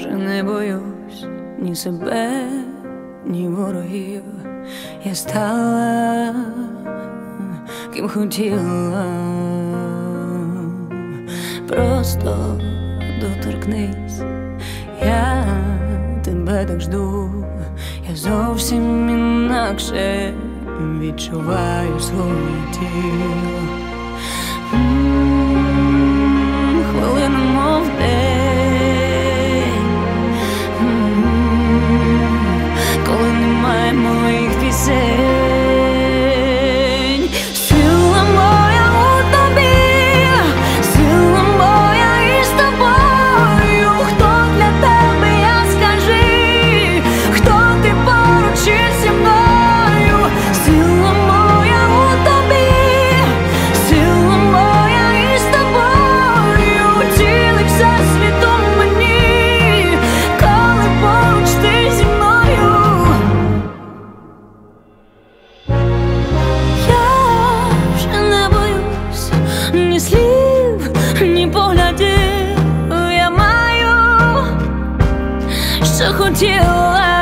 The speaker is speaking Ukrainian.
вже не боюсь ні себе, ні ворогів. Я стала, ким хотіла. Просто доторкнись, я тебе так жду. Я зовсім інакше відчуваю своє тіло. Хвилина мов день, коли немає моїх пісень. Сила моя у тобі, сила моя із тобою. Хто для тебе, я скажи, хто ти поруч зі мною. Сила моя у тобі, сила моя із тобою. Цілий всесвіт у мені, коли поруч ти зі мною. Я вже не боюсь ні слів, ні поглядів. Я маю, що хотіла.